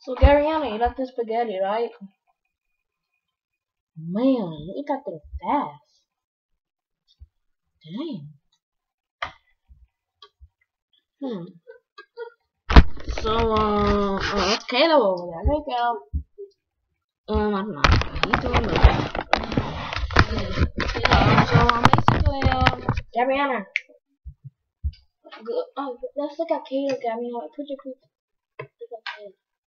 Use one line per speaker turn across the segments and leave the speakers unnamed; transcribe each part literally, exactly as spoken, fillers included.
So Gabreana, you left the spaghetti, right? Man, he got there fast. Dang. Hmm. So, uh, oh, that's Caleb over there. Hey, Caleb. Um, I don't know. He's doing that. Uh, so, um, basically, um, Gabreana. Oh, let's look at Caleb, Gabreana. Put your quick. Look at Caleb.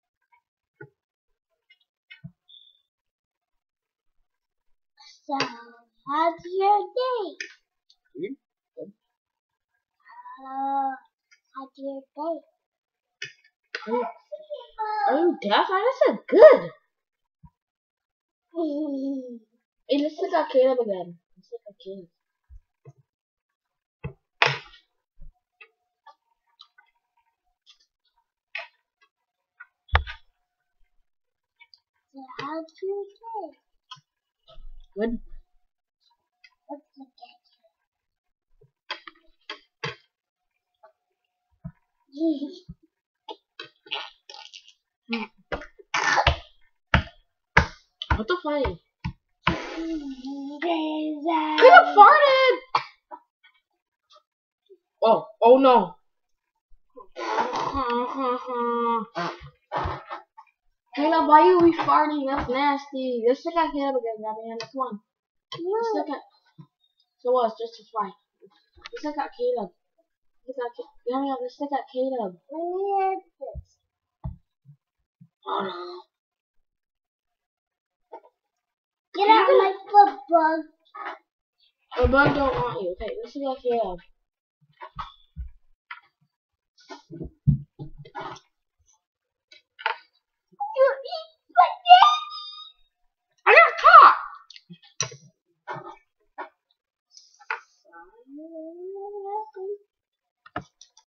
So, how's your day?
Good. Good.
Uh, how's your day?
Are you, are you deaf? I just said good. Hey, let's look at Caleb again. Let's look at Caleb.
So, how's your day?
Good.
Let's look at you.
What the fuck?
Caleb
Caleb farted! Oh, oh no. Caleb, why are we farting? That's nasty. Let's look at Caleb again, Gabreana. Come on. Let's look at. So what? It's just a fight. Let's look at Caleb. Look at Caleb. Let's look at Caleb. Oh no.
Get out of my foot, bug.
The bug don't want you. Okay, let's look at Caleb.
You eat spaghetti.
I got caught!